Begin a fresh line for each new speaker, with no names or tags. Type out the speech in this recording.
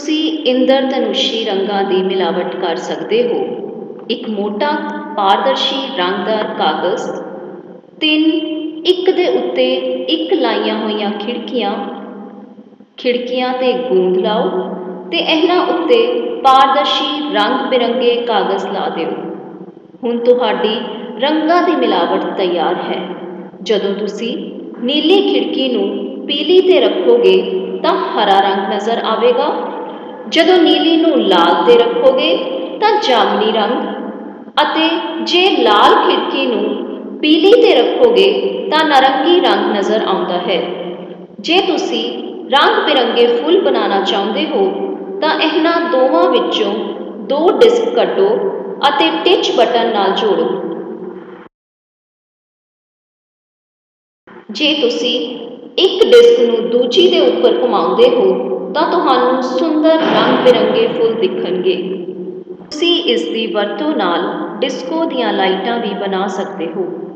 ਤੁਸੀਂ ਇੰਦਰਧਨੁਸ਼ੀ ਰੰਗਾਂ ਦੀ ਮਿਲਾਵਟ ਕਰ ਸਕਦੇ ਹੋ। ਇੱਕ ਮੋਟਾ ਪਾਰਦਰਸ਼ੀ ਰੰਗਦਾਰ ਕਾਗਜ਼, 3 ਇੱਕ ਦੇ ਉੱਤੇ ਇੱਕ ਲਾਈਆਂ ਹੋਈਆਂ ਖਿੜਕੀਆਂ ਤੇ ਗੂੰਦ ਲਾਓ ਤੇ ਇਹਨਾਂ ਉੱਤੇ ਪਾਰਦਰਸ਼ੀ ਰੰਗ ਬਿਰੰਗੇ ਕਾਗਜ਼ ਲਾ ਦਿਓ। ਹੁਣ ਤੁਹਾਡੀ ਰੰਗਾਂ ਦੀ ਮਿਲਾਵਟ ਤਿਆਰ ਹੈ। ਜਦੋਂ ਤੁਸੀਂ ਨੀਲੀ ਖਿੜਕੀ ਨੂੰ ਪੀਲੀ ਤੇ ਰੱਖੋਗੇ ਤਾਂ ਹਰਾ ਰੰਗ ਨਜ਼ਰ ਆਵੇਗਾ। ਜਦੋਂ ਨੀਲੀ ਨੂੰ ਲਾਲ ਤੇ ਰੱਖੋਗੇ ਤਾਂ ਜਾਮਨੀ ਰੰਗ ਅਤੇ ਜੇ ਲਾਲ ਖਿੜਕੀ ਨੂੰ ਪੀਲੀ ਤੇ ਰੱਖੋਗੇ ਤਾਂ ਨਾਰੰਗੀ ਰੰਗ ਨਜ਼ਰ ਆਉਂਦਾ ਹੈ। ਜੇ ਤੁਸੀਂ ਰੰਗ ਬਿਰੰਗੇ ਫੁੱਲ ਬਣਾਉਣਾ ਚਾਹੁੰਦੇ ਹੋ ਤਾਂ ਇਹਨਾਂ ਦੋਵਾਂ ਵਿੱਚੋਂ 2 ਡਿਸਕ ਕੱਢੋ ਅਤੇ ਟਿਚ ਬਟਨ ਨਾਲ ਜੋੜੋ। ਜੇ ਤੁਸੀਂ ਇੱਕ ਡਿਸਕ ਨੂੰ ਦੂਜੀ ਦੇ ਉੱਪਰ ਘੁਮਾਉਂਦੇ ਹੋ ਤਾਂ ਤੁਹਾਨੂੰ ਸੁੰਦਰ ਰੰਗ ਬਿਰੰਗੇ ਫੁੱਲ ਦਿਖਣਗੇ। ਤੁਸੀਂ ਇਸ ਦੀ ਵਰਤੋਂ ਨਾਲ ਡਿਸਕੋ ਦੀਆਂ ਲਾਈਟਾਂ ਵੀ ਬਣਾ ਸਕਦੇ ਹੋ।